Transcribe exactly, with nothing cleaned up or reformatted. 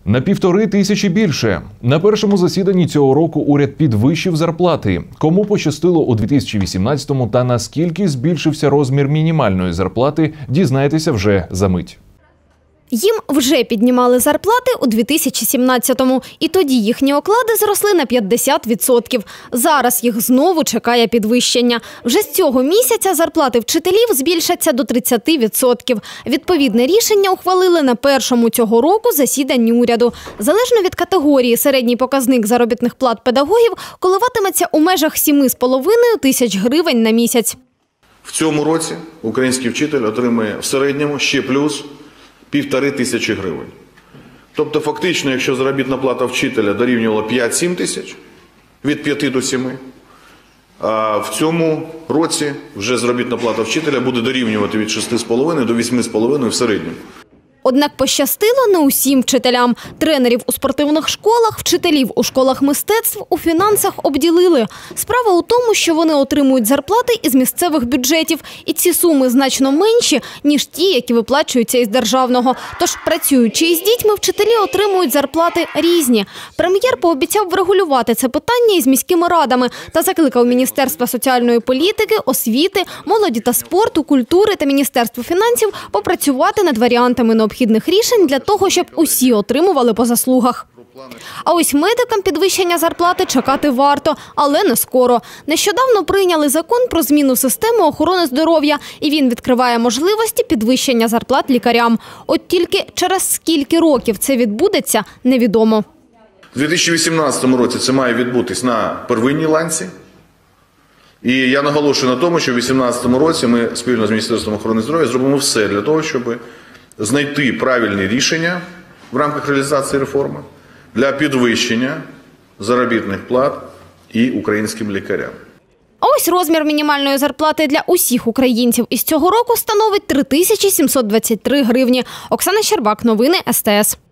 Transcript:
На півтори тисячі більше. На першому засіданні цього року уряд підвищив зарплати. Кому пощастило у дві тисячі вісімнадцятому та наскільки збільшився розмір мінімальної зарплати, дізнаєтеся вже за мить. Їм вже піднімали зарплати у дві тисячі сімнадцятому, і тоді їхні оклади зросли на п'ятдесят відсотків. Зараз їх знову чекає підвищення. Вже з цього місяця зарплати вчителів збільшаться до тридцяти відсотків. Відповідне рішення ухвалили на першому цього року засіданні уряду. Залежно від категорії, середній показник заробітних плат педагогів коливатиметься у межах семи з половиною тисяч гривень на місяць. В цьому році український вчитель отримує в середньому ще плюс півтори тисячі гривень. Тобто, фактично, якщо заробітна плата вчителя дорівнювала п'ять-сім тисяч, від п'яти до семи, а в цьому році вже заробітна плата вчителя буде дорівнювати від шести з половиною до восьми з половиною в середньому. Однак пощастило не усім вчителям. Тренерів у спортивних школах, вчителів у школах мистецтв у фінансах обділили. Справа у тому, що вони отримують зарплати із місцевих бюджетів. І ці суми значно менші, ніж ті, які виплачуються із державного. Тож, працюючи із дітьми, вчителі отримують зарплати різні. Прем'єр пообіцяв врегулювати це питання із міськими радами та закликав Міністерство соціальної політики, освіти, молоді та спорту, культури та Міністерство фінансів попрацювати над варіантами необхідних необхідних рішень для того, щоб усі отримували по заслугах. А ось медикам підвищення зарплати чекати варто, але не скоро. Нещодавно прийняли закон про зміну системи охорони здоров'я, і він відкриває можливості підвищення зарплат лікарям. От тільки через скільки років це відбудеться, невідомо. У дві тисячі вісімнадцятому році це має відбутись на первинній ланці. І я наголошую на тому, що у дві тисячі вісімнадцятому році ми спільно з Міністерством охорони здоров'я зробимо все для того, щоб знайти правильні рішення в рамках реалізації реформи для підвищення заробітних плат і українським лікарям. А ось розмір мінімальної зарплати для усіх українців із цього року становить три тисячі сімсот двадцять три гривні. Оксана Щербак, новини ес те ес.